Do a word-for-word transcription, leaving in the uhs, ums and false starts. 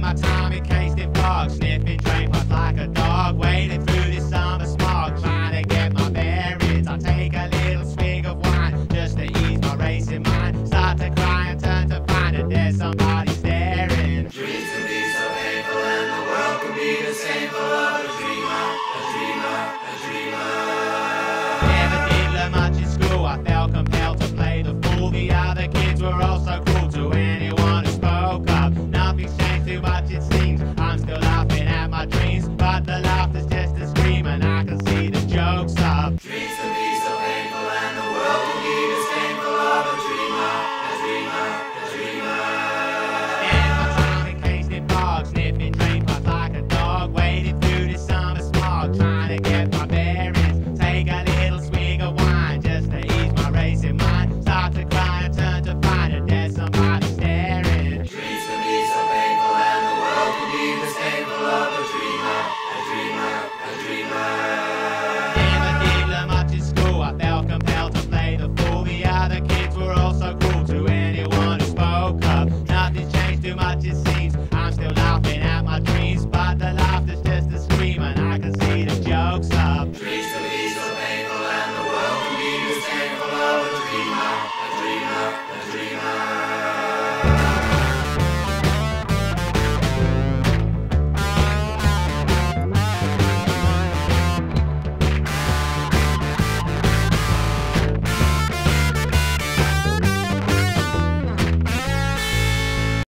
my time encased in fog, sniffing drain pipes like a dog, wading through this summer smog, trying to get my bearings. I take a little swig of wine just to ease my racing mind. Start to cry and turn to find that there's somebody staring. Dreams can be so painful and the world can be the same for a dreamer, a dreamer, a dreamer. Never did learn much in school, I felt compelled to play the fool. The other kids were also cruel to anyone who spoke up. Nothing's changed too much it seems, I'm still laughing at my dreams, but the laughter's just a scream and I can see the joke's up. Dreams can be so painful and the world can be the same for a dreamer, a dreamer, a dreamer. Spend my time encased in fog, sniffing drain pipes like a dog, wading through this summer smog, trying to get my bearings. Take a little swig of wine just to ease my racing mind. Start to cry and turn to find that there's somebody staring. Dreams can be so painful and the world can be the same for a dreamer, a dreamer, a dreamer. Never did learn much in school, I felt compelled to play the fool. The other kids were also cruel to anyone who spoke up. Nothing's changed too much it seems.